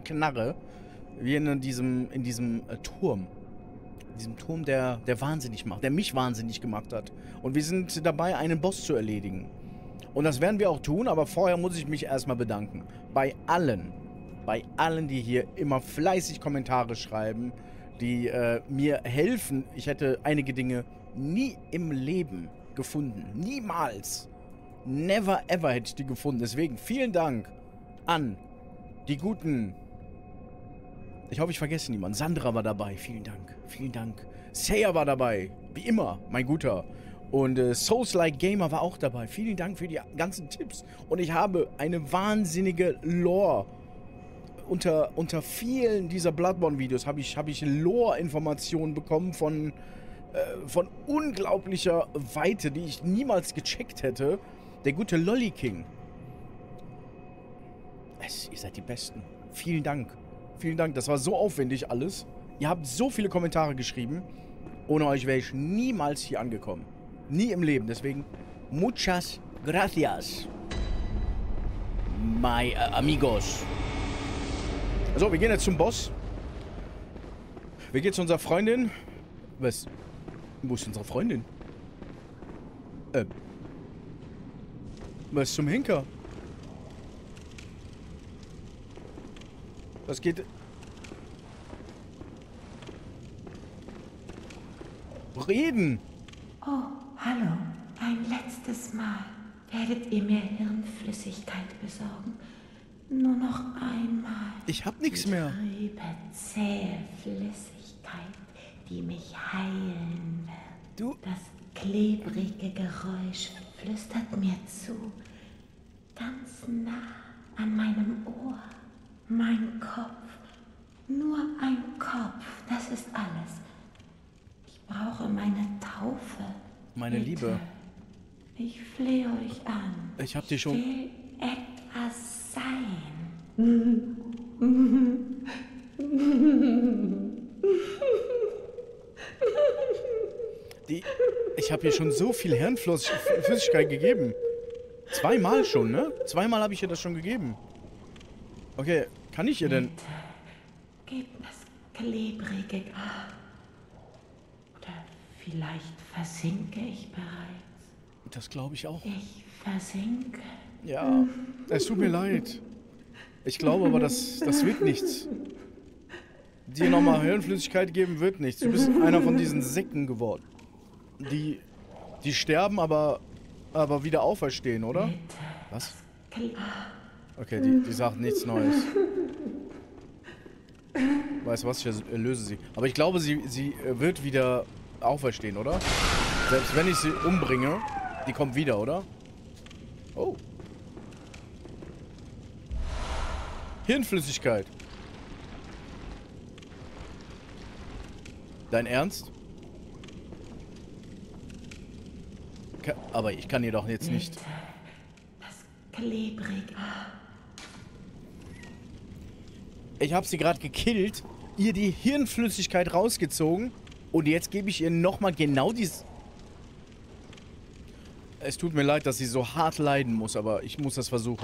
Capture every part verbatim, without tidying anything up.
Knarre. Wie in diesem, in diesem äh, Turm. In diesem Turm, der, der wahnsinnig macht, der mich wahnsinnig gemacht hat. Und wir sind dabei, einen Boss zu erledigen. Und das werden wir auch tun, aber vorher muss ich mich erstmal bedanken. Bei allen, bei allen, die hier immer fleißig Kommentare schreiben, die äh, mir helfen. Ich hätte einige Dinge nie im Leben gefunden. Niemals. Never ever hätte ich die gefunden. Deswegen vielen Dank an die guten... Ich hoffe, ich vergesse niemanden. Sandra war dabei. Vielen Dank. Vielen Dank. Seiya war dabei. Wie immer, mein Guter. Und äh, Souls-like Gamer war auch dabei. Vielen Dank für die ganzen Tipps. Und ich habe eine wahnsinnige Lore. Unter, unter vielen dieser Bloodborne-Videos habe ich, hab ich Lore-Informationen bekommen von, äh, von unglaublicher Weite, die ich niemals gecheckt hätte. Der gute Lolly King. Es, ihr seid die Besten. Vielen Dank. Vielen Dank. Das war so aufwendig alles. Ihr habt so viele Kommentare geschrieben. Ohne euch wäre ich niemals hier angekommen. Nie im Leben. Deswegen, muchas gracias. My uh, amigos. So, wir gehen jetzt zum Boss. Wir gehen zu unserer Freundin. Was? Wo ist unsere Freundin? Ähm. Was zum Henker? Was geht... Reden! Oh, hallo. Ein letztes Mal. Werdet ihr mir Hirnflüssigkeit besorgen? Nur noch einmal. Ich hab nichts mehr. Die trübe, zähe Flüssigkeit, die mich heilen wird. Du... Das klebrige Geräusch flüstert mir zu. Ganz nah an meinem Ohr. Mein Kopf. Nur ein Kopf, das ist alles. Ich brauche meine Taufe. Meine Bitte. Liebe. Ich flehe euch an. Ich hab dir schon... Ich will etwas sein. Die... Ich habe hier schon so viel Hirnflüssigkeit gegeben. Zweimal schon, ne? Zweimal habe ich ihr das schon gegeben. Okay, kann ich ihr denn... Bitte, gebt das klebrige... Oder vielleicht versinke ich bereits. Das glaube ich auch. Ich versinke. Ja, es tut mir leid. Ich glaube aber, das, das wird nichts. Dir nochmal Hirnflüssigkeit geben wird nichts. Du bist einer von diesen Säcken geworden. Die, die sterben, aber, aber wieder auferstehen, oder? Bitte. Was? Kle- Okay, die, die sagt nichts Neues. Weißt du was, ich löse sie. Aber ich glaube, sie, sie wird wieder auferstehen, oder? Selbst wenn ich sie umbringe, die kommt wieder, oder? Oh. Hirnflüssigkeit. Dein Ernst? Ka- Aber ich kann ihr doch jetzt nicht... Bitte, das klebrige... Ich habe sie gerade gekillt, ihr die Hirnflüssigkeit rausgezogen und jetzt gebe ich ihr nochmal genau dies... Es tut mir leid, dass sie so hart leiden muss, aber ich muss das versuchen.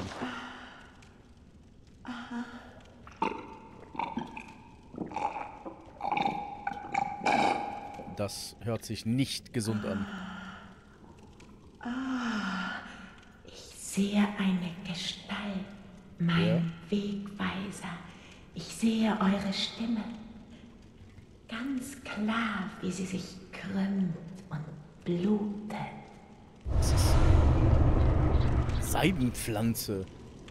Das hört sich nicht gesund an. Ich sehe eine Gestalt, mein Ja? Wegweiser. Ich sehe eure Stimme. Ganz klar, wie sie sich krümmt und blutet. Das ist Seidenpflanze.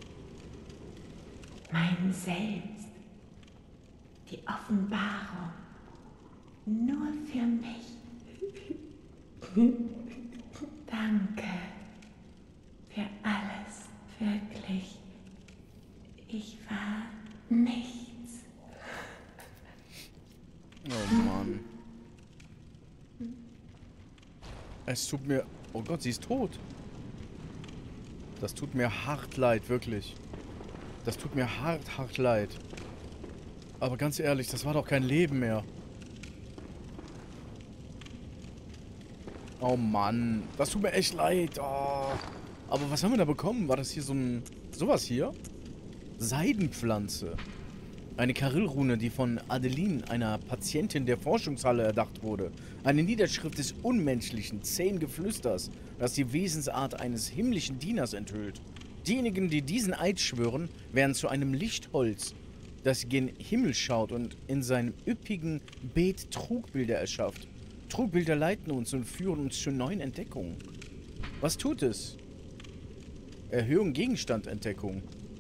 Mein Selbst. Die Offenbarung. Nur für mich. Danke. Für alles. Wirklich. Ich war nichts. Oh Mann. Es tut mir... Oh Gott, sie ist tot. Das tut mir hart leid, wirklich. Das tut mir hart, hart leid. Aber ganz ehrlich, das war doch kein Leben mehr. Oh Mann. Das tut mir echt leid. Oh. Aber was haben wir da bekommen? War das hier so ein... Sowas hier? Seidenpflanze. Eine Karillrune, die von Adeline, einer Patientin der Forschungshalle, erdacht wurde. Eine Niederschrift des unmenschlichen, zähen Geflüsters, das die Wesensart eines himmlischen Dieners enthüllt. Diejenigen, die diesen Eid schwören, werden zu einem Lichtholz, das gen Himmel schaut und in seinem üppigen Beet Trugbilder erschafft. Trugbilder leiten uns und führen uns zu neuen Entdeckungen. Was tut es? Erhöhung Gegenstandentdeckung.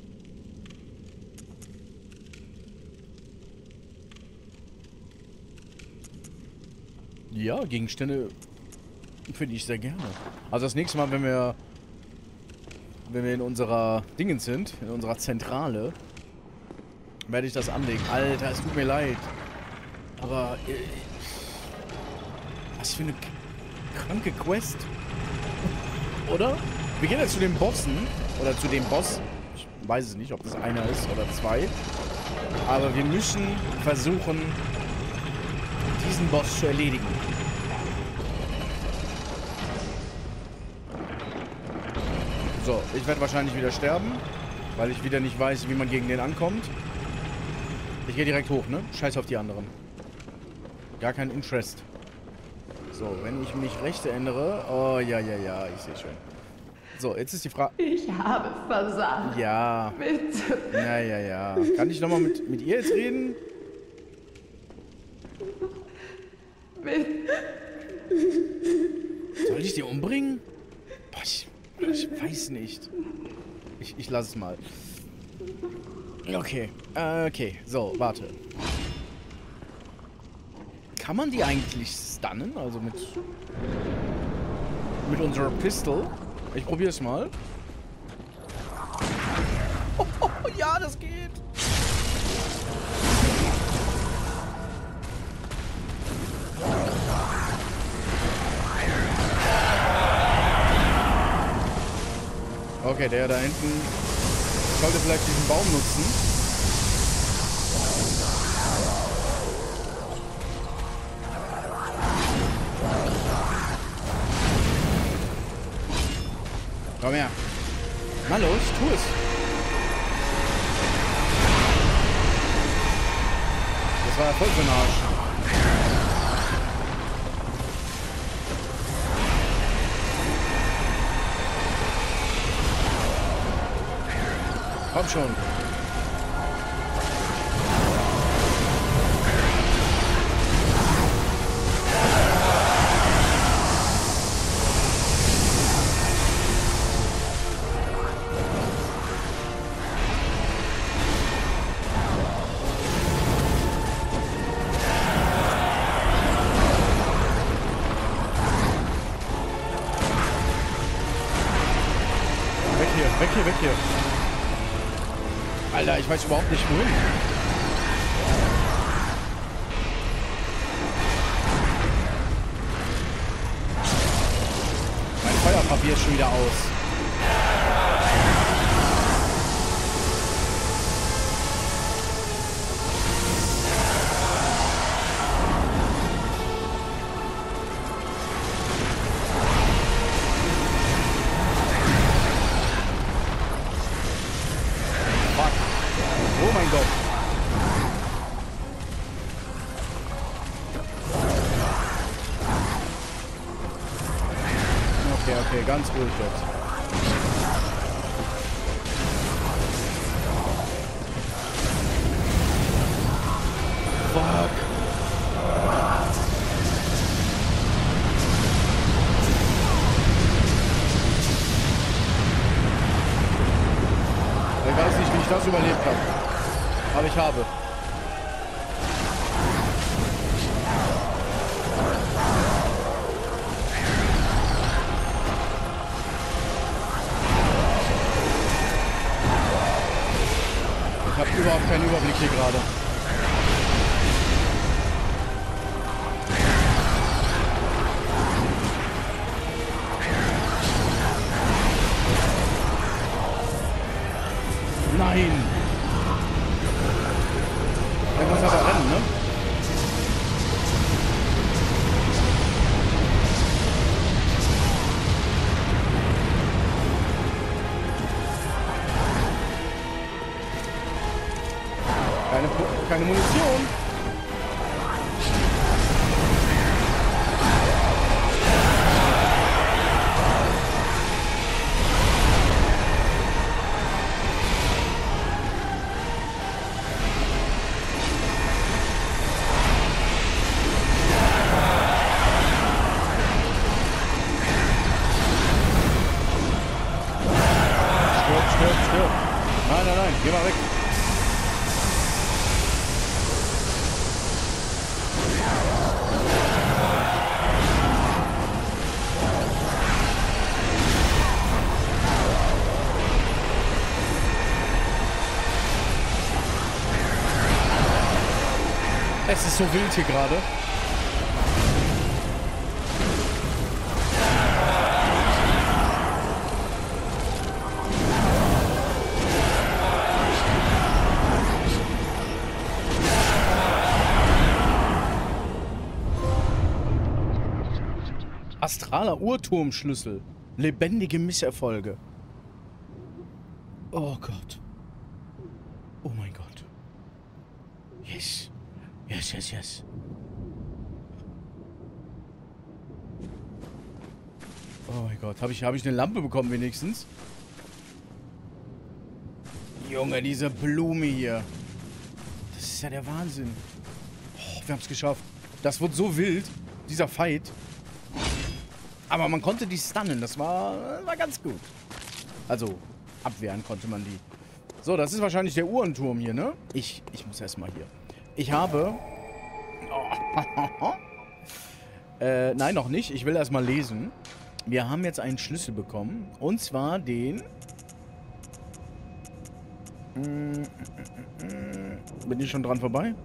Ja, Gegenstände finde ich sehr gerne. Also das nächste Mal, wenn wir wenn wir in unserer Dingens sind, in unserer Zentrale, werde ich das anlegen. Alter, es tut mir leid. Aber äh, was für eine kranke Quest. Oder? Wir gehen jetzt zu den Bossen. Oder zu dem Boss. Ich weiß es nicht, ob das einer ist oder zwei. Aber wir müssen versuchen, diesen Boss zu erledigen. So, ich werde wahrscheinlich wieder sterben, weil ich wieder nicht weiß, wie man gegen den ankommt. Ich gehe direkt hoch, ne? Scheiß auf die anderen. Gar kein Interest. So, wenn ich mich recht erinnere... Oh, ja, ja, ja, ich sehe schon. So, jetzt ist die Frage... Ich habe versagt. Ja. Bitte. Ja, ja, ja. Kann ich nochmal mit, mit ihr jetzt reden? Bitte. Soll ich die umbringen? Boah, ich, ich weiß nicht. Ich, ich lasse es mal. Okay. Äh, okay. So, warte. Kann man die eigentlich stunnen? Also mit... Mit unserer Pistol? Ich probiere es mal. Oh, oh, ja, das geht. Okay, der da hinten sollte vielleicht diesen Baum nutzen. Komm her. Na los, tu es. Das war ja voll für den Arsch. Komm schon. Weg hier, weg hier, weg hier. Alter, ich weiß überhaupt nicht wohin. Mein Feuerpapier ist schon wieder aus. Oh mein Gott. Okay, okay, ganz ruhig jetzt. Fuck. Ich weiß nicht, wie ich das überlebt habe. Aber ich habe. Ich habe überhaupt keinen Überblick hier gerade. Nein! Der muss aber rennen, ne? Keine, Pu keine Munition. Nein, nein, nein, geh mal weg. Es ist so wild hier gerade. Astraler Uhrturmschlüssel. Lebendige Misserfolge. Oh Gott. Oh mein Gott. Yes. Yes, yes, yes. Oh mein Gott. Habe ich, hab ich eine Lampe bekommen wenigstens? Junge, diese Blume hier. Das ist ja der Wahnsinn. Oh, wir haben es geschafft. Das wird so wild. Dieser Fight. Aber man konnte die stunnen. Das war, war ganz gut. Also, abwehren konnte man die. So, das ist wahrscheinlich der Uhrenturm hier, ne? Ich, ich muss erstmal hier. Ich habe... Oh. äh, nein, noch nicht. Ich will erstmal lesen. Wir haben jetzt einen Schlüssel bekommen. Und zwar den... Bin ich schon dran vorbei?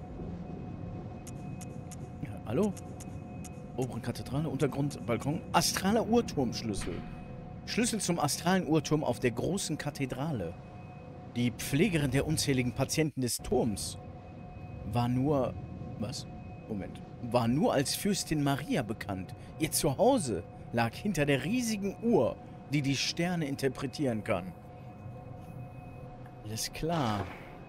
Ja, hallo? Obere Kathedrale, Untergrund, Balkon. Astraler Uhrturmschlüssel. Schlüssel zum astralen Uhrturm auf der großen Kathedrale. Die Pflegerin der unzähligen Patienten des Turms war nur... Was? Moment. War nur als Fürstin Maria bekannt. Ihr Zuhause lag hinter der riesigen Uhr, die die Sterne interpretieren kann. Alles klar.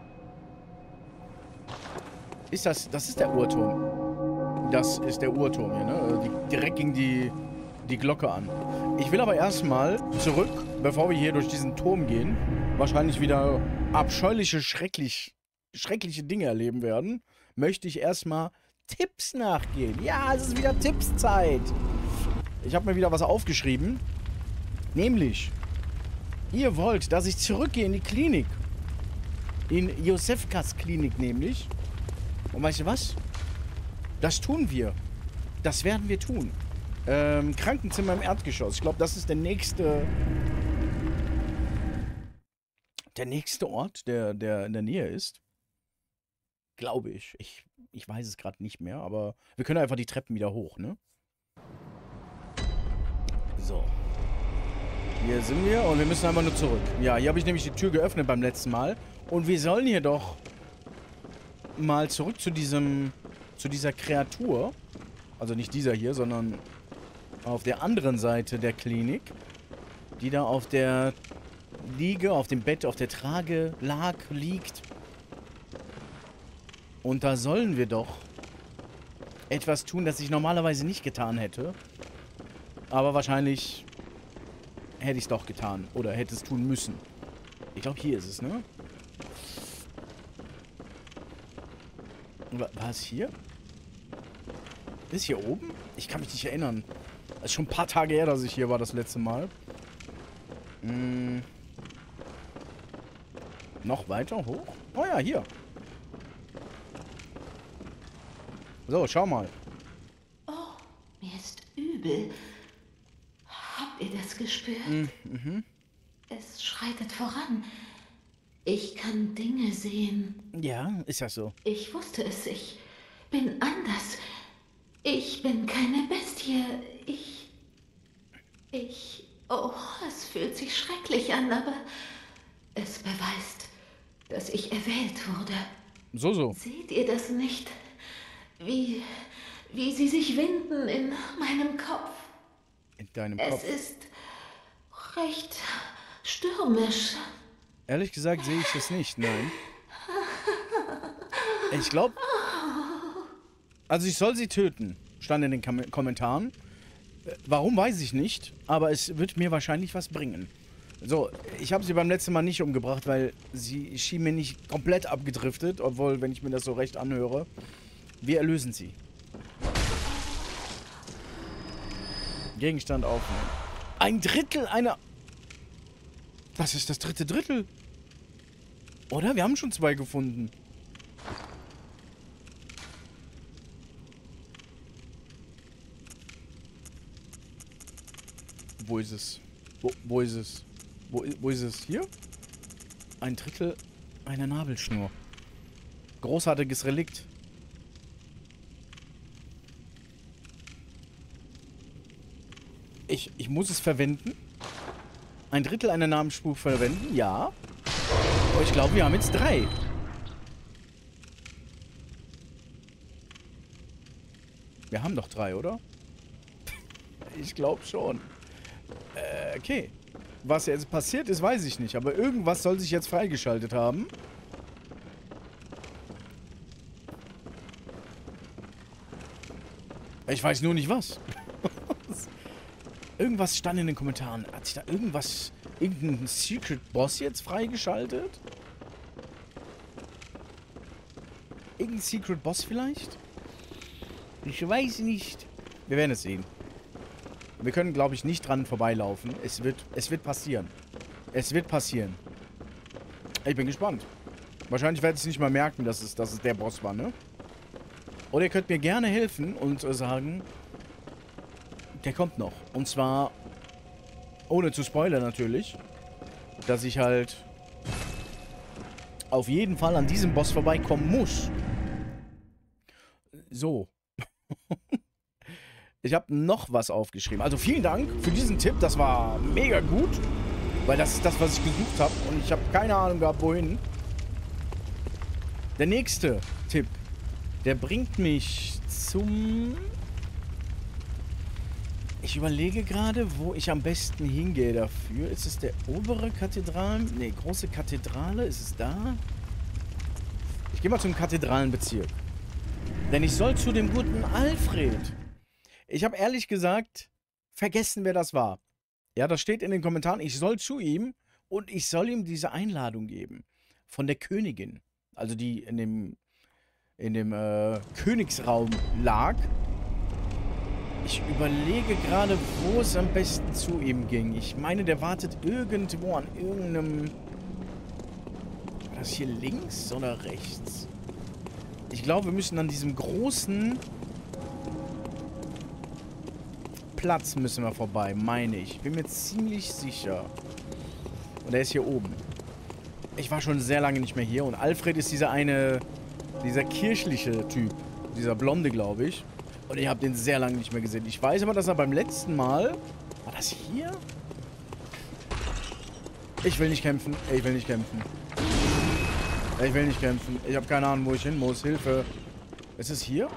Ist das... Das ist der Uhrturm. Das ist der Uhrturm hier, ne? Die, direkt ging die, die Glocke an. Ich will aber erstmal zurück, bevor wir hier durch diesen Turm gehen, wahrscheinlich wieder abscheuliche, schrecklich, schreckliche Dinge erleben werden, möchte ich erstmal Tipps nachgehen. Ja, es ist wieder Tippszeit. Ich habe mir wieder was aufgeschrieben. Nämlich, ihr wollt, dass ich zurückgehe in die Klinik. In Josefkas Klinik nämlich. Und weißt du was? Das tun wir. Das werden wir tun. Ähm, Krankenzimmer im Erdgeschoss. Ich glaube, das ist der nächste... Der nächste Ort, der, der in der Nähe ist. Glaube ich. Ich, ich weiß es gerade nicht mehr, aber wir können einfach die Treppen wieder hoch, ne? So. Hier sind wir und wir müssen einfach nur zurück. Ja, hier habe ich nämlich die Tür geöffnet beim letzten Mal. Und wir sollen hier doch mal zurück zu diesem... zu dieser Kreatur, also nicht dieser hier, sondern auf der anderen Seite der Klinik, die da auf der Liege, auf dem Bett, auf der Trage lag, liegt. Und da sollen wir doch etwas tun, das ich normalerweise nicht getan hätte. Aber wahrscheinlich hätte ich es doch getan. Oder hätte es tun müssen. Ich glaube, hier ist es, ne? War es hier? Ist hier oben? Ich kann mich nicht erinnern. Das ist schon ein paar Tage her, dass ich hier war das letzte Mal. Hm. Noch weiter hoch? Oh ja, hier. So, schau mal. Oh, mir ist übel. Habt ihr das gespürt? Mhm. Es schreitet voran. Ich kann Dinge sehen. Ja, ist das so? Ich wusste es. Ich bin anders. Ich bin keine Bestie. Ich... Ich... Oh, es fühlt sich schrecklich an, aber es beweist, dass ich erwählt wurde. So, so. Seht ihr das nicht? Wie... wie sie sich winden in meinem Kopf. In deinem Es Kopf? Es ist recht stürmisch. Ehrlich gesagt sehe ich es nicht, nein. Ich glaube... Also ich soll sie töten, stand in den Kom Kommentaren. Warum, weiß ich nicht, aber es wird mir wahrscheinlich was bringen. So, ich habe sie beim letzten Mal nicht umgebracht, weil sie schien mir nicht komplett abgedriftet, obwohl, wenn ich mir das so recht anhöre, wir erlösen sie. Gegenstand aufnehmen. Ein Drittel einer... Das ist das dritte Drittel. Oder? Wir haben schon zwei gefunden. Wo ist es? Wo, wo ist es? Wo, wo ist es? Hier? Ein Drittel einer Nabelschnur. Großartiges Relikt. Ich, ich muss es verwenden. Ein Drittel einer Nabelschnur verwenden, ja. Aber ich glaube, wir haben jetzt drei. Wir haben doch drei, oder? Ich glaube schon. Äh, okay. Was jetzt passiert ist, weiß ich nicht. Aber irgendwas soll sich jetzt freigeschaltet haben. Ich weiß nur nicht was. Irgendwas stand in den Kommentaren. Hat sich da irgendwas... Irgendein Secret Boss jetzt freigeschaltet? Irgendein Secret Boss vielleicht? Ich weiß nicht. Wir werden es sehen. Wir können, glaube ich, nicht dran vorbeilaufen. Es wird, es wird passieren. Es wird passieren. Ich bin gespannt. Wahrscheinlich werde ich es nicht mal merken, dass es, dass es der Boss war, ne? Oder ihr könnt mir gerne helfen und äh, sagen, der kommt noch. Und zwar, ohne zu spoilern natürlich, dass ich halt auf jeden Fall an diesem Boss vorbeikommen muss. So. Ich habe noch was aufgeschrieben. Also vielen Dank für diesen Tipp. Das war mega gut. Weil das ist das, was ich gesucht habe. Und ich habe keine Ahnung gehabt, wohin. Der nächste Tipp. Der bringt mich zum... Ich überlege gerade, wo ich am besten hingehe dafür. Ist es der obere Kathedralen... Ne, große Kathedrale? Ist es da? Ich gehe mal zum Kathedralenbezirk. Denn ich soll zu dem guten Alfred. Ich habe ehrlich gesagt vergessen, wer das war. Ja, das steht in den Kommentaren. Ich soll zu ihm und ich soll ihm diese Einladung geben. Von der Königin. Also die in dem, in dem äh, Königsraum lag. Ich überlege gerade, wo es am besten zu ihm ging. Ich meine, der wartet irgendwo an irgendeinem... War das hier links oder rechts? Ich glaube, wir müssen an diesem großen... Platz müssen wir vorbei, meine ich. Bin mir ziemlich sicher. Und er ist hier oben. Ich war schon sehr lange nicht mehr hier. Und Alfred ist dieser eine... Dieser kirchliche Typ. Dieser Blonde, glaube ich. Und ich habe den sehr lange nicht mehr gesehen. Ich weiß aber, dass er beim letzten Mal... War das hier? Ich will nicht kämpfen. Ich will nicht kämpfen. Ich will nicht kämpfen. Ich habe keine Ahnung, wo ich hin muss. Hilfe. Ist es hier?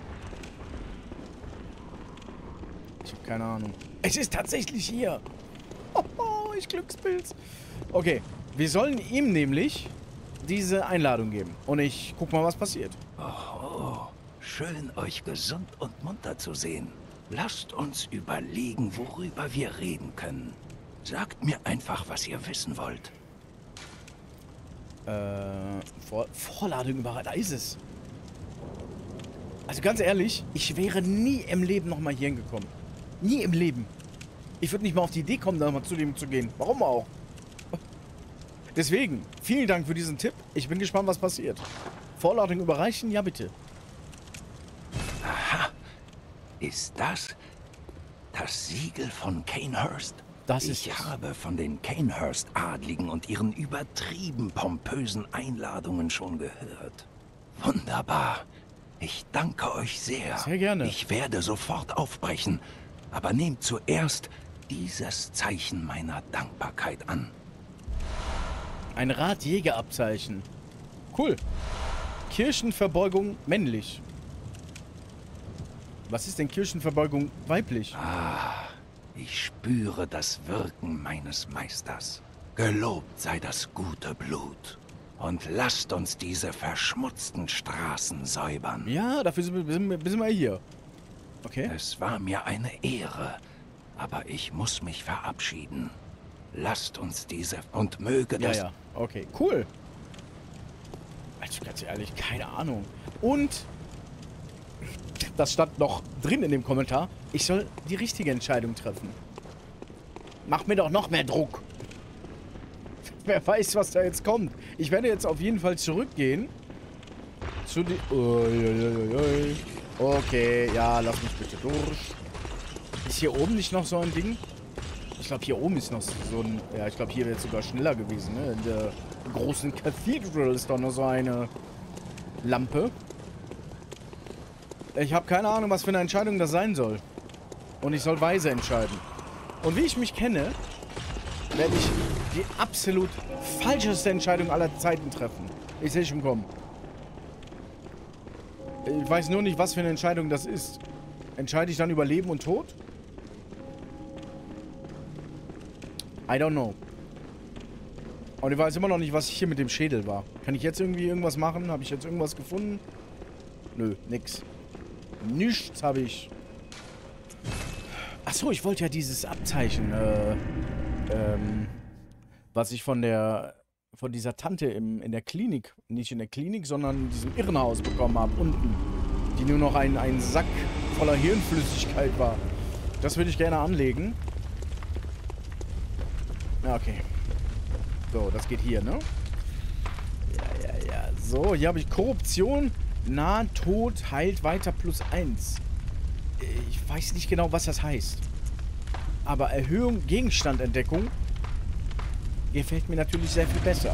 Ich habe keine Ahnung. Es ist tatsächlich hier. Oh, ich Glückspilz. Okay. Wir sollen ihm nämlich diese Einladung geben. Und ich guck mal, was passiert. Oh, schön, euch gesund und munter zu sehen. Lasst uns überlegen, worüber wir reden können. Sagt mir einfach, was ihr wissen wollt. Äh, Vor Vorladung überall. Da ist es. Also ganz ehrlich, ich wäre nie im Leben nochmal hier hingekommen. Nie im Leben. Ich würde nicht mal auf die Idee kommen, da mal zu dem zu gehen. Warum auch? Deswegen, vielen Dank für diesen Tipp. Ich bin gespannt, was passiert. Vorladung überreichen? Ja, bitte. Aha. Ist das das Siegel von Cainhurst? Das ist ich es. habe von den Cainhurst-Adligen und ihren übertrieben pompösen Einladungen schon gehört. Wunderbar. Ich danke euch sehr. Sehr gerne. Ich werde sofort aufbrechen. Aber nehmt zuerst dieses Zeichen meiner Dankbarkeit an. Ein Radjägerabzeichen. Cool. Kirchenverbeugung männlich. Was ist denn Kirchenverbeugung weiblich? Ah, ich spüre das Wirken meines Meisters. Gelobt sei das gute Blut. und lasst uns diese verschmutzten Straßen säubern. Ja, dafür sind wir, sind wir, sind wir hier. Okay. Es war mir eine Ehre, aber ich muss mich verabschieden. Lasst uns diese... Und möge das... Ja, ja. Okay, cool. Also ganz ehrlich, keine Ahnung. Und... Das stand noch drin in dem Kommentar. Ich soll die richtige Entscheidung treffen. Mach mir doch noch mehr Druck. Wer weiß, was da jetzt kommt. Ich werde jetzt auf jeden Fall zurückgehen. Zu die... Uiuiui. Okay, ja, lass mich bitte durch. Ist hier oben nicht noch so ein Ding? Ich glaube, hier oben ist noch so ein... Ja, ich glaube, hier wäre es sogar schneller gewesen, ne? In der großen Cathedral ist doch noch so eine Lampe. Ich habe keine Ahnung, was für eine Entscheidung das sein soll. Und ich soll weise entscheiden. Und wie ich mich kenne, werde ich die absolut falscheste Entscheidung aller Zeiten treffen. Ich sehe schon kommen. Ich weiß nur nicht, was für eine Entscheidung das ist. Entscheide ich dann über Leben und Tod? I don't know. Und ich weiß immer noch nicht, was hier mit dem Schädel war. Kann ich jetzt irgendwie irgendwas machen? Habe ich jetzt irgendwas gefunden? Nö, nix. Nichts habe ich. Achso, ich wollte ja dieses Abzeichen, äh, ähm, was ich von der, von dieser Tante im, in der Klinik, nicht in der Klinik, sondern in diesem Irrenhaus bekommen habe, unten. Die nur noch ein, ein Sack voller Hirnflüssigkeit war. Das würde ich gerne anlegen. Ja, okay. So, das geht hier, ne? Ja, ja, ja. So, hier habe ich Korruption. Nahtod heilt weiter plus eins. Ich weiß nicht genau, was das heißt. Aber Erhöhung Gegenstandentdeckung gefällt mir natürlich sehr viel besser.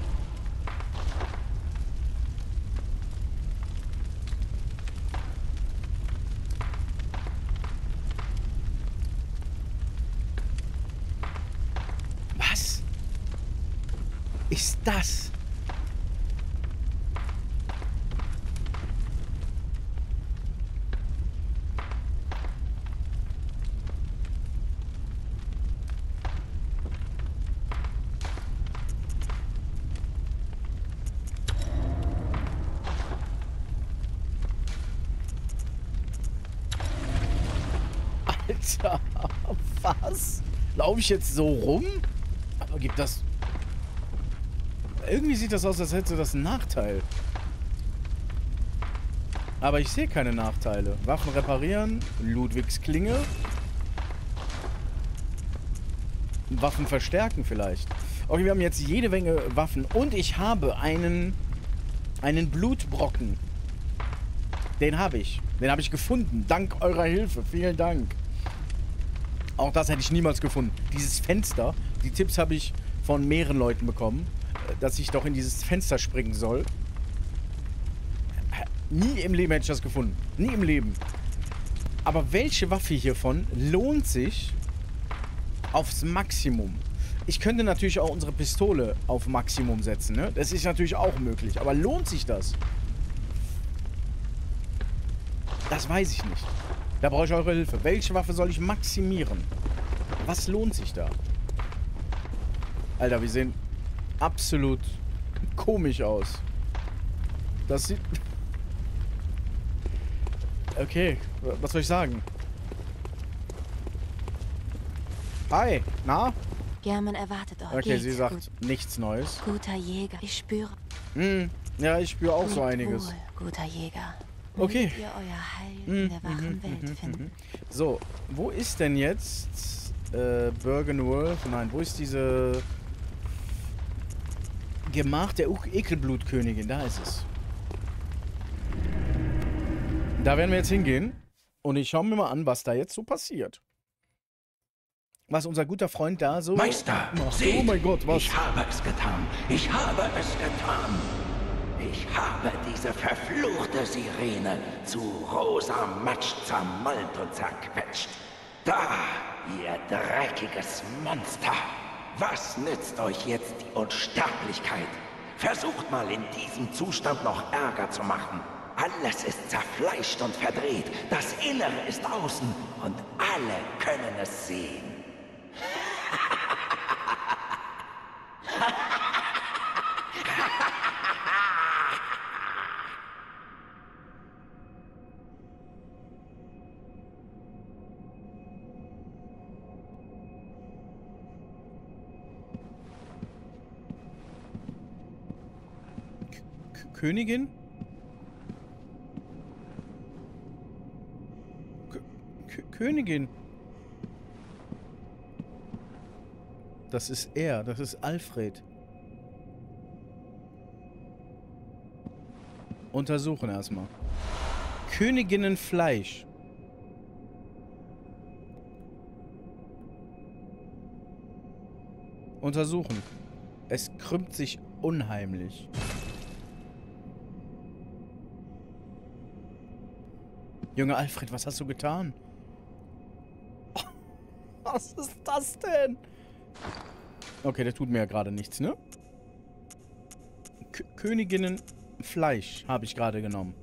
Was ist das? Alter, was? Laufe ich jetzt so rum? Aber gibt das... Irgendwie sieht das aus, als hätte das einen Nachteil. Aber ich sehe keine Nachteile. Waffen reparieren, Ludwigs Klinge. Waffen verstärken vielleicht. Okay, wir haben jetzt jede Menge Waffen. Und ich habe einen... einen Blutbrocken. Den habe ich. Den habe ich gefunden. Dank eurer Hilfe. Vielen Dank. Auch das hätte ich niemals gefunden. Dieses Fenster, die Tipps habe ich von mehreren Leuten bekommen, dass ich doch in dieses Fenster springen soll. Nie im Leben hätte ich das gefunden. Nie im Leben. Aber welche Waffe hiervon lohnt sich aufs Maximum? Ich könnte natürlich auch unsere Pistole auf Maximum setzen, ne? Das ist natürlich auch möglich. Aber lohnt sich das? Das weiß ich nicht. Da brauche ich eure Hilfe. Welche Waffe soll ich maximieren? Was lohnt sich da? Alter, wir sehen absolut komisch aus. Das sieht... Okay, was soll ich sagen? Hi, na? German erwartet euch. Okay, Geht. sie sagt Gut. nichts Neues. Guter Jäger, ich spüre. Hm, ja, ich spüre auch so Lebt einiges. wohl, guter Jäger. Okay. Mögt ihr euer Heil in der wachen Welt finden. So, wo ist denn jetzt äh, Bürgenwolf? Nein, wo ist diese Gemach der U- Ekelblutkönigin? Da ist es. Da werden wir jetzt hingehen. Und ich schaue mir mal an, was da jetzt so passiert. Was unser guter Freund da so Meister, macht. seht, Oh mein Gott, was? ich habe es getan. Ich habe es getan. Ich habe diese verfluchte Sirene zu rosa Matsch zermalmt und zerquetscht. Da, ihr dreckiges Monster. Was nützt euch jetzt die Unsterblichkeit? Versucht mal in diesem Zustand noch Ärger zu machen. Alles ist zerfleischt und verdreht. Das Innere ist außen und alle können es sehen. Königin? K Königin. Das ist er. Das ist Alfred. Untersuchen erstmal. Königinnenfleisch. Untersuchen. Es krümmt sich unheimlich. Junge Alfred, was hast du getan? Was ist das denn? Okay, der tut mir ja gerade nichts, ne? K Königinnenfleisch habe ich gerade genommen.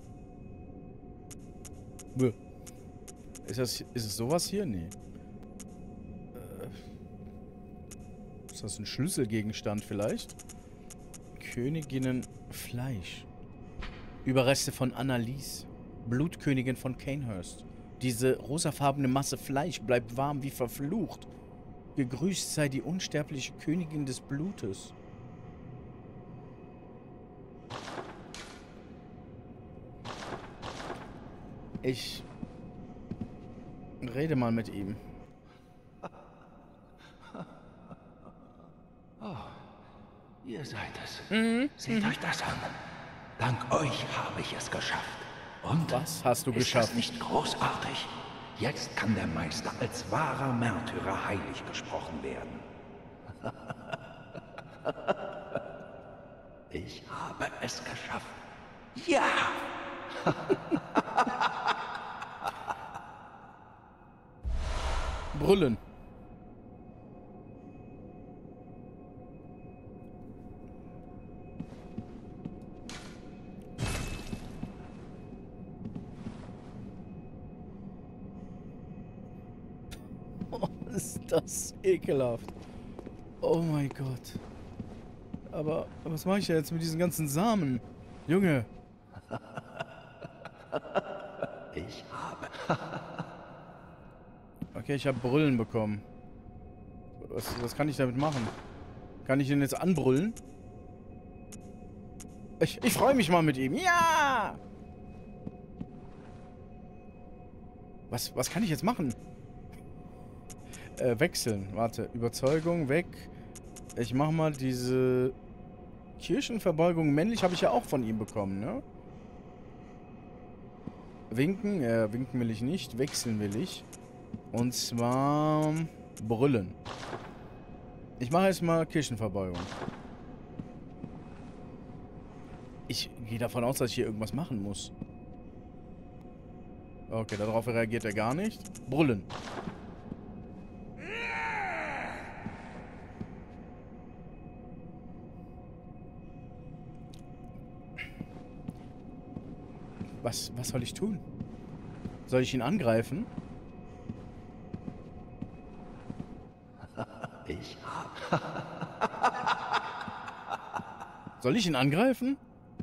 Bäh. Ist das, ist es sowas hier? Nee. Äh, ist das ein Schlüsselgegenstand vielleicht? Königinnenfleisch. Überreste von Annalise. Blutkönigin von Cainhurst. Diese rosafarbene Masse Fleisch bleibt warm wie verflucht. Gegrüßt sei die unsterbliche Königin des Blutes. Ich rede mal mit ihm. Oh, ihr seid es. Mhm. Seht mhm. euch das an. Dank euch habe ich es geschafft. Und was hast du ist geschafft? Das nicht großartig? Jetzt kann der Meister als wahrer Märtyrer heilig gesprochen werden. Ich habe es geschafft. Ja! Brüllen. Oh, ist das ekelhaft. Oh mein Gott. Aber was mache ich ja jetzt mit diesen ganzen Samen? Junge. Ich habe... Okay, ich habe Brüllen bekommen. Was, was kann ich damit machen? Kann ich ihn jetzt anbrüllen? Ich, ich freue mich mal mit ihm. Ja! Was, was kann ich jetzt machen? Äh, wechseln. Warte. Überzeugung weg. Ich mach mal diese Kirchenverbeugung. Männlich habe ich ja auch von ihm bekommen, ne? Winken. Ja, winken will ich nicht. Wechseln will ich. Und zwar brüllen. Ich mache jetzt mal Kirchenverbeugung. Ich gehe davon aus, dass ich hier irgendwas machen muss. Okay, darauf reagiert er gar nicht. Brüllen. Was, was soll ich tun? Soll ich ihn angreifen? Ich habe... Soll ich ihn angreifen?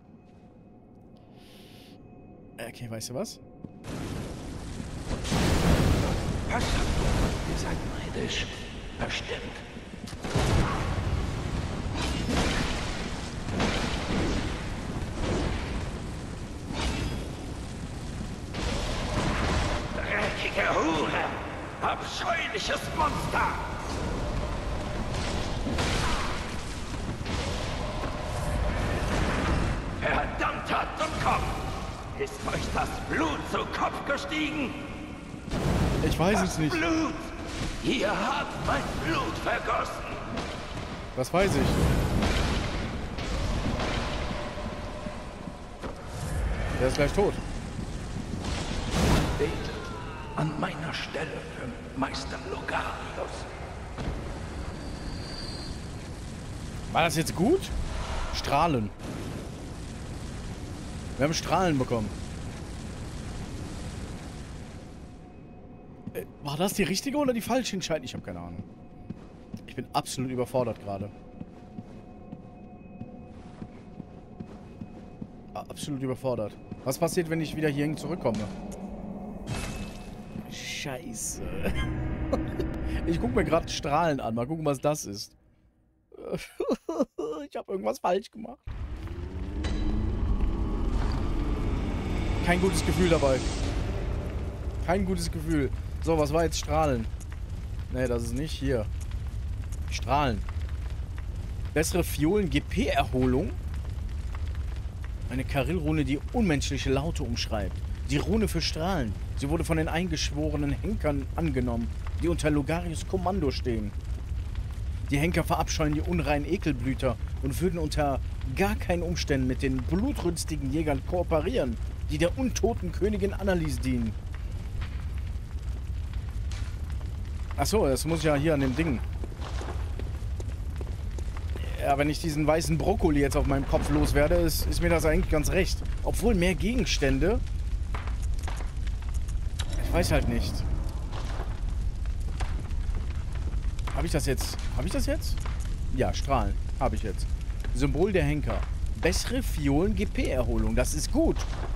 Okay, weißt du was? Was? Ihr seid neidisch. Bestimmt. Dreckige Hure! Abscheuliches Monster! Verdammter Dummkopf! Ist euch das Blut zu Kopf gestiegen? Ich weiß das es nicht. Blut! Ihr habt mein Blut vergossen! Das weiß ich. Der ist gleich tot. Betet an meiner Stelle für Meister Logarius. War das jetzt gut? Strahlen. Wir haben Strahlen bekommen. Äh, war das die richtige oder die falsche Entscheidung? Ich habe keine Ahnung. Ich bin absolut überfordert gerade. Absolut überfordert. Was passiert, wenn ich wieder hierhin zurückkomme? Scheiße. Ich gucke mir gerade Strahlen an. Mal gucken, was das ist. Ich habe irgendwas falsch gemacht. Kein gutes Gefühl dabei. Kein gutes Gefühl. So, was war jetzt Strahlen? Nee, das ist nicht hier. Strahlen. Bessere Fiolen-G P-Erholung. Eine Karillrune, die unmenschliche Laute umschreibt. Die Rune für Strahlen. Sie wurde von den eingeschworenen Henkern angenommen, die unter Logarius Kommando stehen. Die Henker verabscheuen die unreinen Ekelblüter und würden unter gar keinen Umständen mit den blutrünstigen Jägern kooperieren, die der untoten Königin Annalise dienen. Achso, das muss ja hier an dem Ding. Ja, wenn ich diesen weißen Brokkoli jetzt auf meinem Kopf loswerde, ist, ist mir das eigentlich ganz recht. Obwohl mehr Gegenstände... Ich weiß halt nicht. Habe ich das jetzt? Habe ich das jetzt? Ja, Strahlen. Habe ich jetzt. Symbol der Henker. Bessere Fiolen-G P-Erholung. Das ist gut.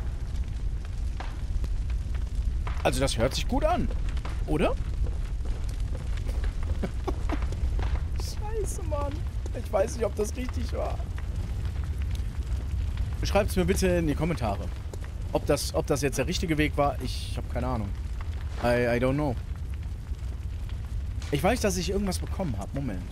Also das hört sich gut an. Oder? Scheiße, Mann. Ich weiß nicht, ob das richtig war. Schreibt es mir bitte in die Kommentare. Ob das, ob das jetzt der richtige Weg war, ich habe keine Ahnung. I, I don't know. Ich weiß, dass ich irgendwas bekommen habe. Moment.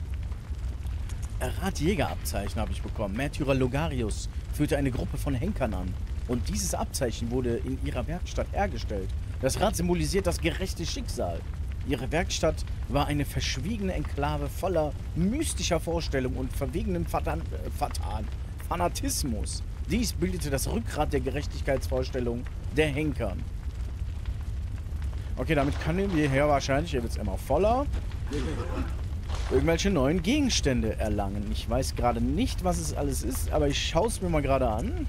Ratjägerabzeichen habe ich bekommen. Märtyrer Logarius führte eine Gruppe von Henkern an. Und dieses Abzeichen wurde in ihrer Werkstatt hergestellt. Das Rad symbolisiert das gerechte Schicksal. Ihre Werkstatt war eine verschwiegene Enklave voller mystischer Vorstellungen und verwegenem Fatan Fatan Fanatismus. Dies bildete das Rückgrat der Gerechtigkeitsvorstellung der Henkern. Okay, damit können wir hier wahrscheinlich, hier wird es immer voller, irgendwelche neuen Gegenstände erlangen. Ich weiß gerade nicht, was es alles ist, aber ich schaue es mir mal gerade an.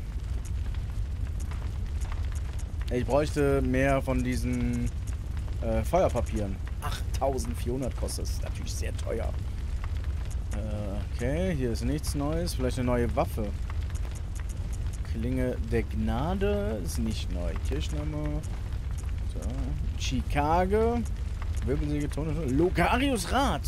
Ich bräuchte mehr von diesen äh, Feuerpapieren. achttausendvierhundert kostet das. Ist natürlich sehr teuer. Äh, okay, hier ist nichts Neues. Vielleicht eine neue Waffe. Klinge der Gnade ist nicht neu. Kirchname. So. Chicago. Wirbelsäge, Tone. Logarius Rad.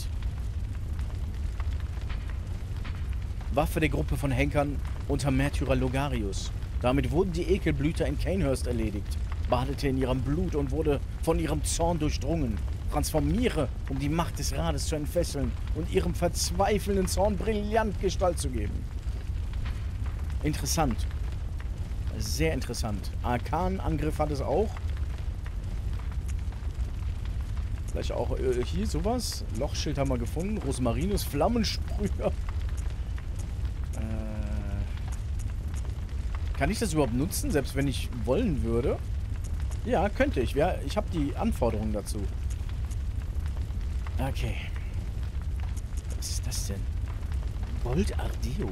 Waffe der Gruppe von Henkern unter Märtyrer Logarius. Damit wurden die Ekelblüter in Cainhurst erledigt. Badete in ihrem Blut und wurde von ihrem Zorn durchdrungen. Transformiere, um die Macht des Rades zu entfesseln und ihrem verzweifelnden Zorn brillant Gestalt zu geben. Interessant. Sehr interessant. Arkanangriff hat es auch. Vielleicht auch äh, hier sowas. Lochschild haben wir gefunden. Rosmarinus, Flammensprüher. Äh, kann ich das überhaupt nutzen, selbst wenn ich wollen würde? Ja, könnte ich. Ja, ich habe die Anforderungen dazu. Okay. Was ist das denn? Gold Ardeo.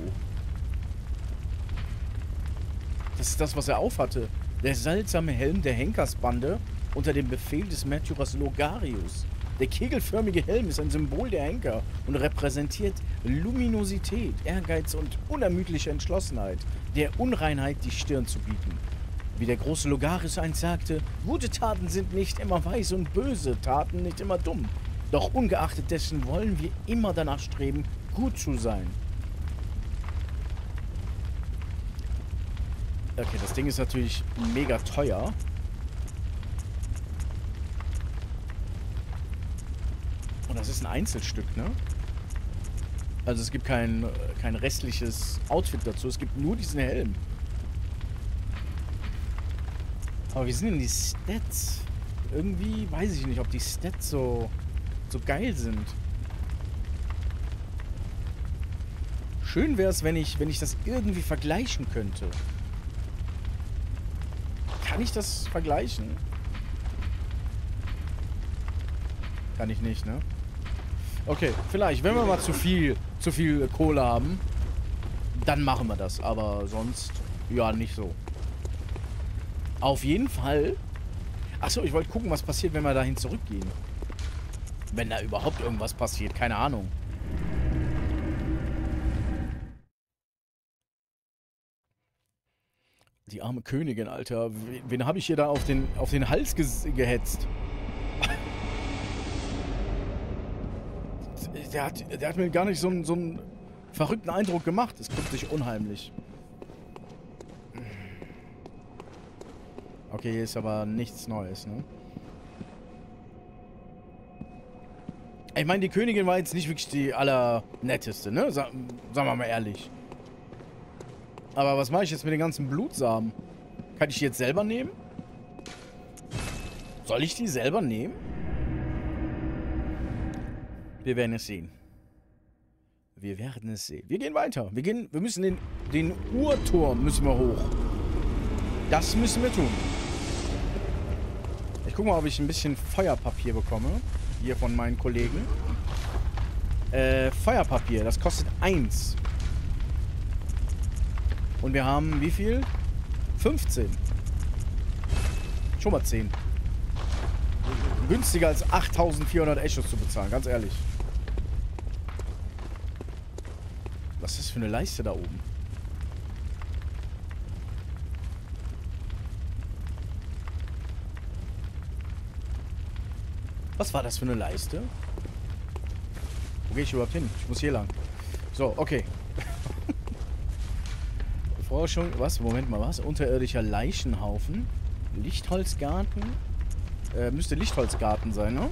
Das ist das, was er aufhatte. Der seltsame Helm der Henkersbande unter dem Befehl des Märtyrers Logarius. Der kegelförmige Helm ist ein Symbol der Henker und repräsentiert Luminosität, Ehrgeiz und unermüdliche Entschlossenheit, der Unreinheit die Stirn zu bieten. Wie der große Logarius einst sagte, gute Taten sind nicht immer weise und böse Taten nicht immer dumm. Doch ungeachtet dessen wollen wir immer danach streben, gut zu sein. Okay, das Ding ist natürlich mega teuer. Und das ist ein Einzelstück, ne? Also es gibt kein, kein restliches Outfit dazu. Es gibt nur diesen Helm. Aber wie sind denn die Stats? Irgendwie weiß ich nicht, ob die Stats so, so geil sind. Schön wäre es, wenn ich, wenn ich das irgendwie vergleichen könnte. Kann ich das vergleichen? Kann ich nicht, ne? Okay, vielleicht, wenn wir mal zu viel, zu viel Kohle haben, dann machen wir das. Aber sonst, ja, nicht so. Auf jeden Fall. Achso, ich wollte gucken, was passiert, wenn wir dahin zurückgehen. Wenn da überhaupt irgendwas passiert, keine Ahnung. Die arme Königin, Alter. Wen, wen habe ich hier da auf den, auf den Hals ge gehetzt? Der hat, der hat mir gar nicht so einen, so einen verrückten Eindruck gemacht. Es guckt sich unheimlich. Okay, hier ist aber nichts Neues, ne? Ich meine, die Königin war jetzt nicht wirklich die allernetteste, ne? Sa sagen wir mal ehrlich. Aber was mache ich jetzt mit den ganzen Blutsamen? Kann ich die jetzt selber nehmen? Soll ich die selber nehmen? Wir werden es sehen. Wir werden es sehen. Wir gehen weiter. Wir gehen, wir müssen den, den Uhrturm müssen wir hoch. Das müssen wir tun. Ich gucke mal, ob ich ein bisschen Feuerpapier bekomme. Hier von meinen Kollegen. Äh, Feuerpapier. Das kostet eins. Und wir haben wie viel? fünfzehn. Schon mal zehn. Günstiger als achttausendvierhundert Echos zu bezahlen, ganz ehrlich. Was ist das für eine Leiste da oben? Was war das für eine Leiste? Wo gehe ich überhaupt hin? Ich muss hier lang. So, okay. Forschung, was? Moment mal, was? Unterirdischer Leichenhaufen. Lichtholzgarten. Äh, müsste Lichtholzgarten sein, ne?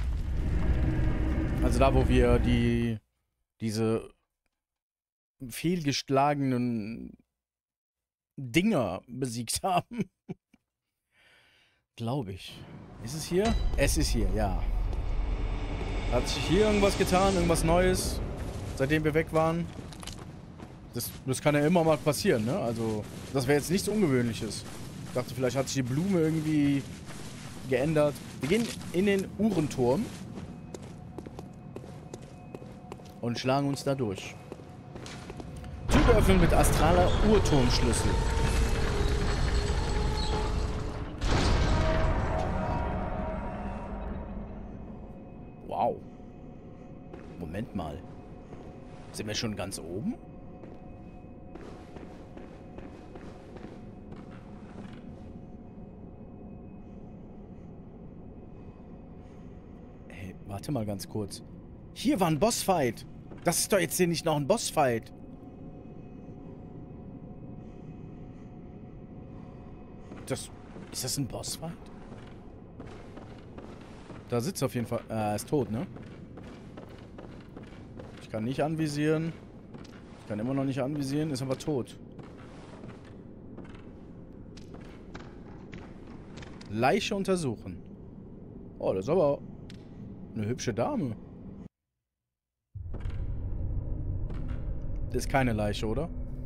Also da, wo wir die... diese... fehlgeschlagenen... Dinger besiegt haben. Glaube ich. Ist es hier? Es ist hier, ja. Hat sich hier irgendwas getan? Irgendwas Neues? Seitdem wir weg waren? Das, das kann ja immer mal passieren, ne? Also, das wäre jetzt nichts Ungewöhnliches. Ich dachte, vielleicht hat sich die Blume irgendwie geändert. Wir gehen in den Uhrenturm. Und schlagen uns da durch. Tür geöffnet mit astraler Uhrturmschlüssel. Wow. Moment mal. Sind wir schon ganz oben? Hey, warte mal ganz kurz. Hier war ein Bossfight. Das ist doch jetzt hier nicht noch ein Bossfight. Das... Ist das ein Bossfight? Da sitzt auf jeden Fall... Äh, er ist tot, ne? Ich kann nicht anvisieren. Ich kann immer noch nicht anvisieren, ist aber tot. Leiche untersuchen. Oh, das ist aber eine hübsche Dame. Das ist keine Leiche, oder?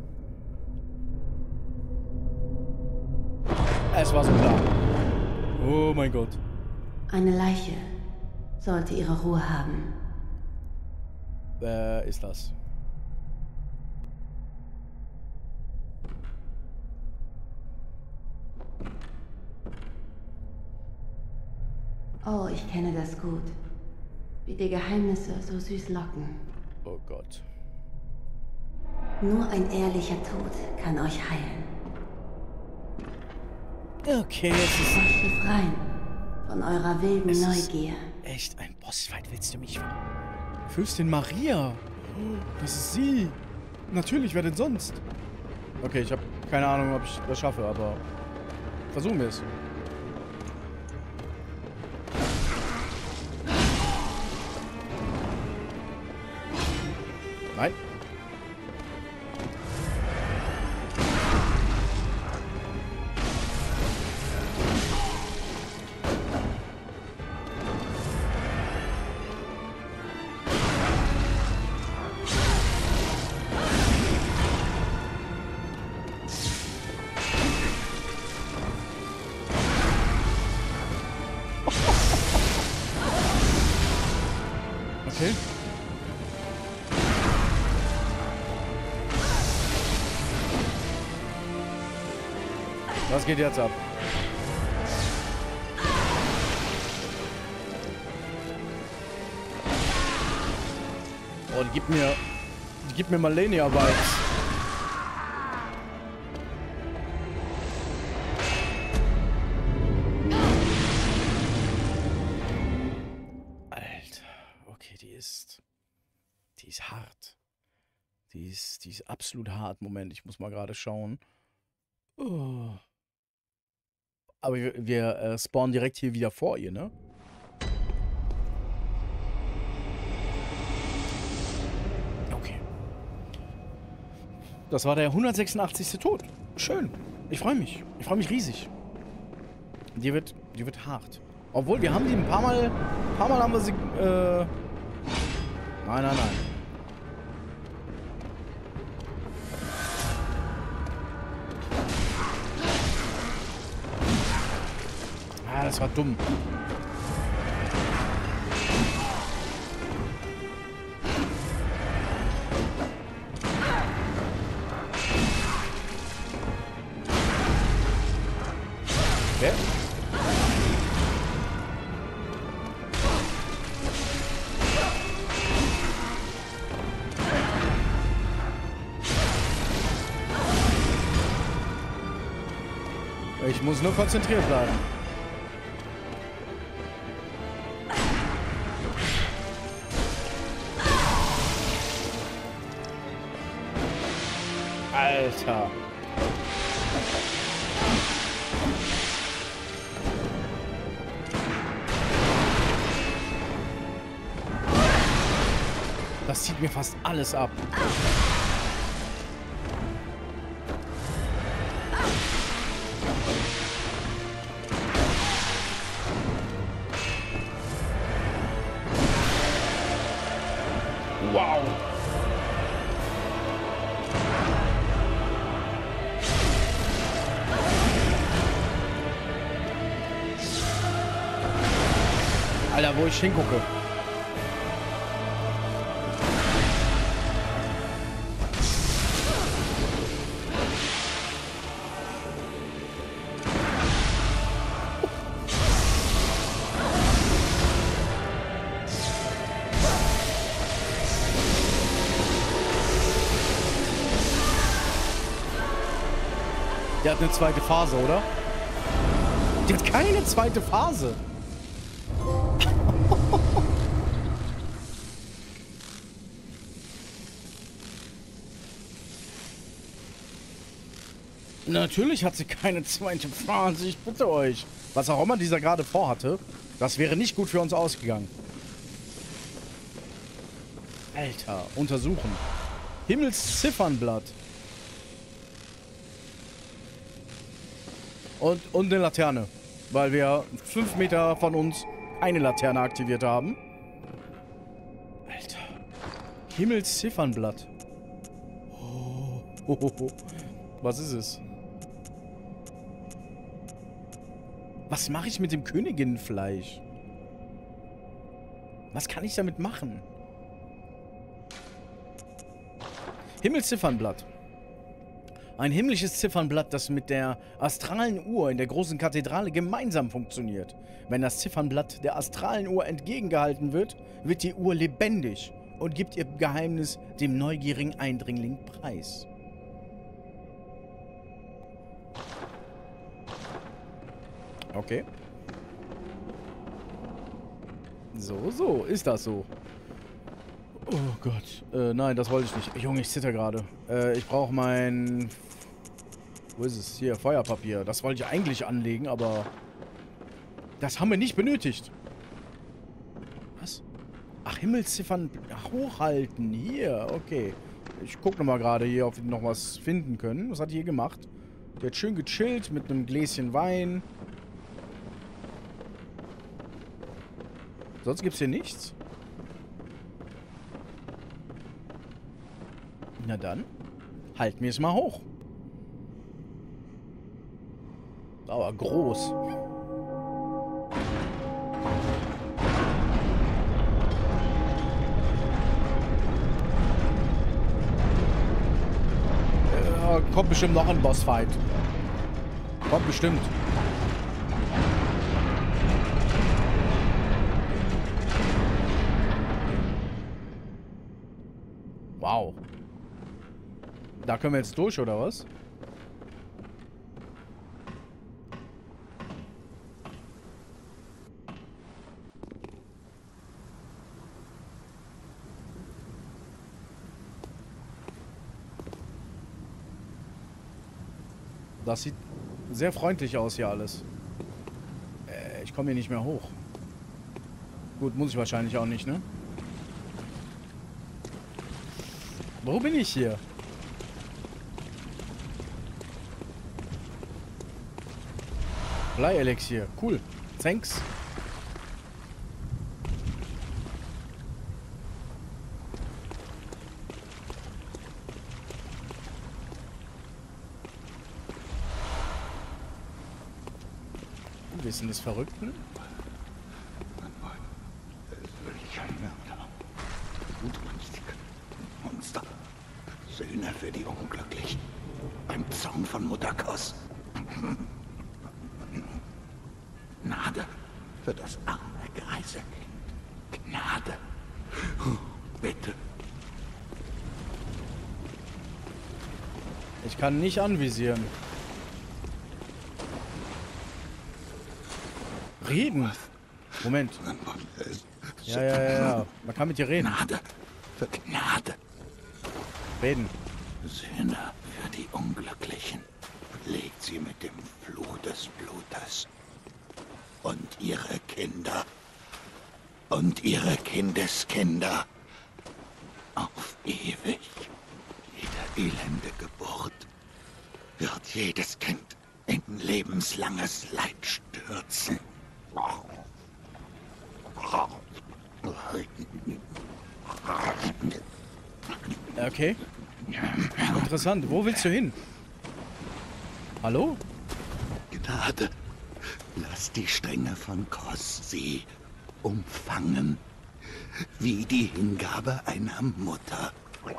Es war so klar. Oh mein Gott. Eine Leiche sollte ihre Ruhe haben. Wer ist das? Oh, ich kenne das gut. Wie die Geheimnisse so süß locken. Oh Gott. Nur ein ehrlicher Tod kann euch heilen. Okay, es ist... Euch befreien von eurer wilden es Neugier. Ist echt ein Bossfight, willst du mich... Fürstin Maria. Das ist sie. Natürlich, wer denn sonst? Okay, ich habe keine Ahnung, ob ich das schaffe, aber... Versuchen wir es. Nein. Okay. Was geht jetzt ab? Oh, die gibt mir... Die gibt mir Malenia-Vibes. Alter. Okay, die ist... Die ist hart. Die ist, die ist absolut hart. Moment, ich muss mal gerade schauen. Oh. Aber wir, wir äh, spawnen direkt hier wieder vor ihr, ne? Okay. Das war der hundertsechsundachtzigste Tod. Schön. Ich freue mich. Ich freue mich riesig. Die wird, die wird hart. Obwohl, wir haben die ein paar Mal, ein paar Mal haben wir sie, äh... Nein, nein, nein. Ah, das war dumm. Okay. Ich muss nur konzentriert bleiben. Alter. Das zieht mir fast alles ab. Wow. Alter, wo ich hingucke. Die hat eine zweite Phase, oder? Die hat keine zweite Phase. Natürlich hat sie keine zweite Phase, ich bitte euch. Was auch immer dieser gerade vorhatte, das wäre nicht gut für uns ausgegangen. Alter, untersuchen. Himmelsziffernblatt. Und, und eine Laterne. Weil wir fünf Meter von uns eine Laterne aktiviert haben. Alter. Himmelsziffernblatt. Oh, oh, oh, oh. Was ist es? Was mache ich mit dem Königinnenfleisch? Was kann ich damit machen? Himmelsziffernblatt. Ein himmlisches Ziffernblatt, das mit der astralen Uhr in der großen Kathedrale gemeinsam funktioniert. Wenn das Ziffernblatt der astralen Uhr entgegengehalten wird, wird die Uhr lebendig und gibt ihr Geheimnis dem neugierigen Eindringling preis. Okay. So, so. Ist das so? Oh Gott. Äh, nein, das wollte ich nicht. Junge, ich zitter gerade. Äh, ich brauche mein... Wo ist es? Hier, Feuerpapier. Das wollte ich eigentlich anlegen, aber... Das haben wir nicht benötigt. Was? Ach, Himmelsziffern hochhalten. Hier, okay. Ich gucke nochmal gerade hier, ob wir noch was finden können. Was hat die hier gemacht? Die hat schön gechillt mit einem Gläschen Wein. Sonst gibt's hier nichts. Na dann, halten wir es mal hoch. Aber groß. Äh, kommt bestimmt noch ein Bossfight. Kommt bestimmt. Wow. Da können wir jetzt durch, oder was? Das sieht sehr freundlich aus hier alles. komme hier nicht mehr hoch. Gut, muss ich wahrscheinlich auch nicht, ne? Wo bin ich hier? Bleielixier. Cool. Thanks. Wissen des Verrückten? Monster. Söhne für die Unglücklichen. Beim Zorn von Mutterkuss. Gnade für das arme Greisekind. Gnade. Bitte. Ich kann nicht anvisieren. Reden. Moment. Ja, ja, ja, ja. Man kann mit dir reden. Gnade für Gnade. Reden. Söhne für die Unglücklichen. Legt sie mit dem Fluch des Blutes. Und ihre Kinder. Und ihre Kindeskinder. Auf ewig. Jede elende Geburt wird jedes Kind in lebenslanges Leid stürzen. Okay. Interessant. Wo willst du hin? Hallo? Gnade, lass die Strenge von Kos sie umfangen, wie die Hingabe einer Mutter.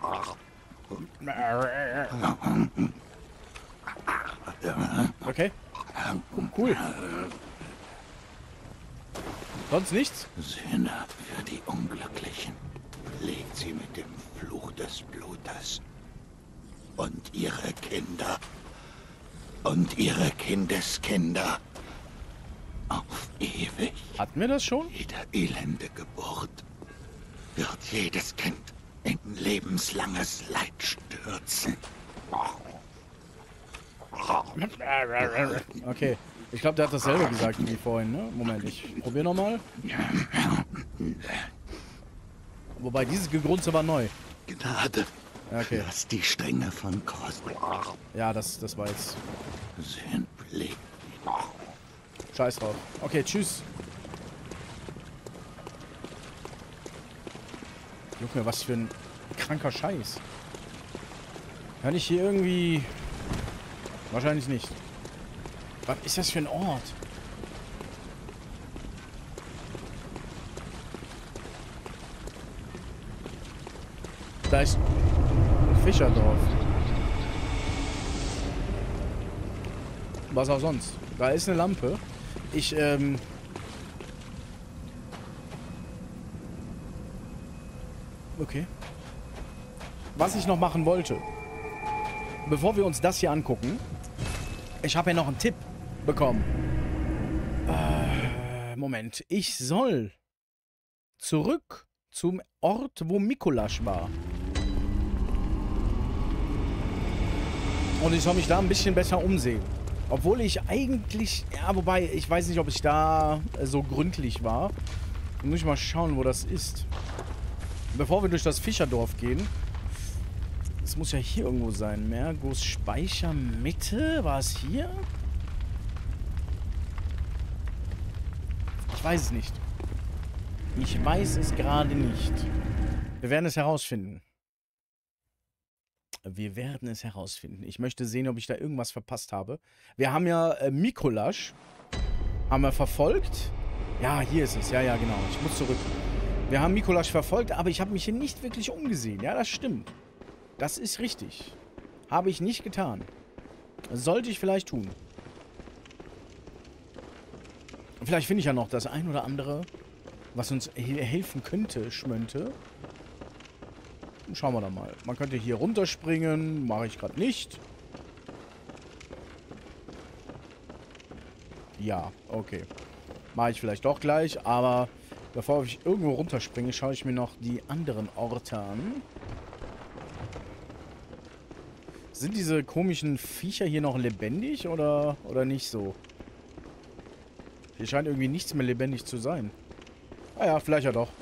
Okay. Cool. Sonst nichts? Söhne für die Unglücklichen. Legt sie mit dem Fluch des Blutes. Und ihre Kinder. Und ihre Kindeskinder. Auf ewig. Hatten wir das schon? Jede elende Geburt wird jedes Kind in lebenslanges Leid stürzen. Okay. Ich glaube, der hat dasselbe gesagt wie vorhin, ne? Moment, ich probiere nochmal. Wobei, dieses Gegrunze war neu. Gnade. Okay. Lass die Strenge von Kos. Ja, das, das war jetzt... Sündlich. Scheiß drauf. Okay, tschüss. Junge, was für ein kranker Scheiß. Kann ich hier irgendwie... Wahrscheinlich nicht. Was ist das für ein Ort? Da ist ein Fischerdorf. Was auch sonst. Da ist eine Lampe. Ich, ähm... Okay. Was ich noch machen wollte, bevor wir uns das hier angucken, ich habe ja noch einen Tipp bekommen. Äh, Moment. Ich soll zurück zum Ort, wo Mikolasch war. Und ich soll mich da ein bisschen besser umsehen. Obwohl ich eigentlich... Ja, wobei, ich weiß nicht, ob ich da so gründlich war. Da muss ich mal schauen, wo das ist. Bevor wir durch das Fischerdorf gehen. Das muss ja hier irgendwo sein. Mergos Speicher Mitte? War es hier? Ich weiß es nicht. Ich weiß es gerade nicht. Wir werden es herausfinden. Wir werden es herausfinden. Ich möchte sehen, ob ich da irgendwas verpasst habe. Wir haben ja äh, Mikolasch. Haben wir verfolgt. Ja, hier ist es. Ja, ja, genau. Ich muss zurück. Wir haben Mikolasch verfolgt, aber ich habe mich hier nicht wirklich umgesehen. Ja, das stimmt. Das ist richtig. Habe ich nicht getan. Sollte ich vielleicht tun. Vielleicht finde ich ja noch das ein oder andere, was uns he helfen könnte, Schmönte. Schauen wir da mal. Man könnte hier runterspringen. Mache ich gerade nicht. Ja, okay. Mache ich vielleicht doch gleich, aber bevor ich irgendwo runterspringe, schaue ich mir noch die anderen Orte an. Sind diese komischen Viecher hier noch lebendig oder, oder nicht so? Hier scheint irgendwie nichts mehr lebendig zu sein. Ah ja, vielleicht ja doch.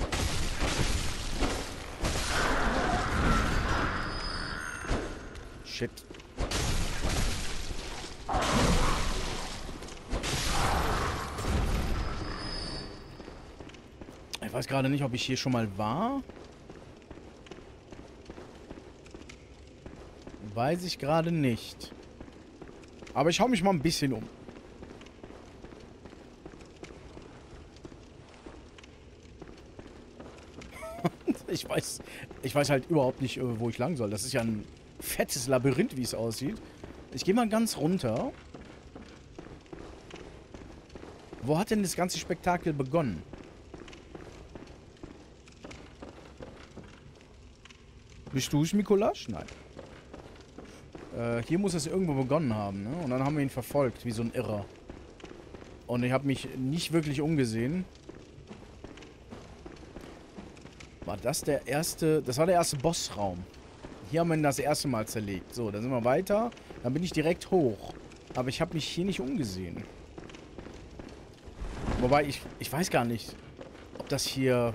Shit. Ich weiß gerade nicht, ob ich hier schon mal war. Weiß ich gerade nicht. Aber ich hau mich mal ein bisschen um. ich weiß, ich weiß halt überhaupt nicht, wo ich lang soll. Das ist ja ein fettes Labyrinth, wie es aussieht. Ich gehe mal ganz runter. Wo hat denn das ganze Spektakel begonnen? Bist du Mikolasch? Nein. Äh, hier muss es irgendwo begonnen haben, ne? Und dann haben wir ihn verfolgt, wie so ein Irrer. Und ich habe mich nicht wirklich umgesehen. War das der erste... Das war der erste Bossraum. Hier haben wir ihn das erste Mal zerlegt. So, dann sind wir weiter. Dann bin ich direkt hoch. Aber ich habe mich hier nicht umgesehen. Wobei, ich, ich weiß gar nicht, ob das hier...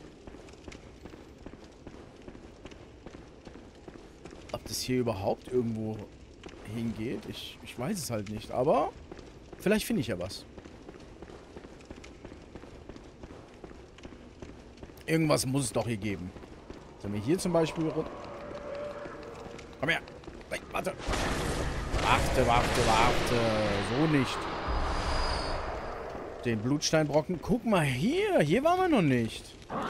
Ob das hier überhaupt irgendwo hingeht. Ich, ich weiß es halt nicht. Aber vielleicht finde ich ja was. Irgendwas muss es doch hier geben. Sollen wir hier zum Beispiel... Komm her. Nein, warte. Warte, warte, warte. So nicht. Den Blutsteinbrocken. Guck mal hier. Hier waren wir noch nicht.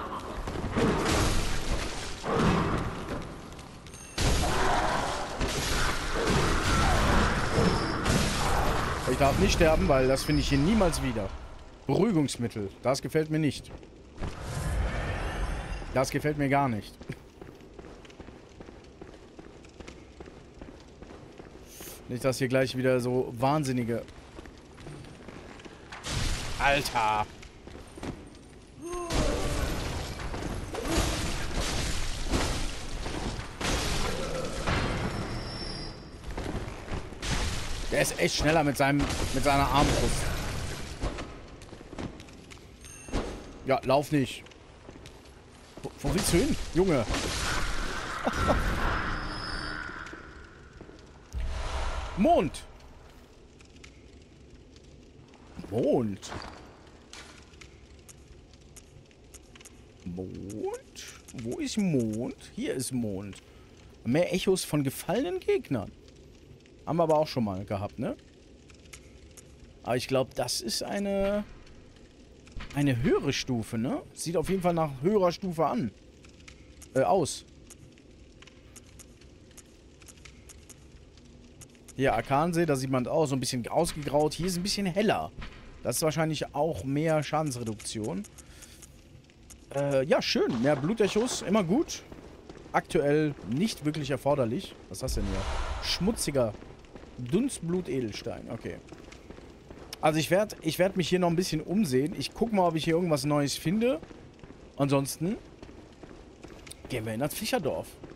Ich darf nicht sterben, weil das finde ich hier niemals wieder. Beruhigungsmittel. Das gefällt mir nicht. Das gefällt mir gar nicht. Nicht, dass hier gleich wieder so wahnsinnige... Alter! Der ist echt schneller mit seinem mit seiner Armbrust. Ja, lauf nicht. Wo, wo willst du hin, Junge? Mond. Mond. Mond? Wo ist Mond? Hier ist Mond. Mehr Echos von gefallenen Gegnern. Haben wir aber auch schon mal gehabt, ne? Aber ich glaube, das ist eine... Eine höhere Stufe, ne? Sieht auf jeden Fall nach höherer Stufe an. Äh, aus. Hier, Arkansee, da sieht man auch so ein bisschen ausgegraut. Hier ist ein bisschen heller. Das ist wahrscheinlich auch mehr Schadensreduktion. Äh, ja, schön. Mehr Blutechos, immer gut. Aktuell nicht wirklich erforderlich. Was ist das denn hier? Schmutziger Dunstblut-Edelstein. Okay. Also ich werde ich werd mich hier noch ein bisschen umsehen. Ich gucke mal, ob ich hier irgendwas Neues finde. Ansonsten gehen wir in das Fischerdorf.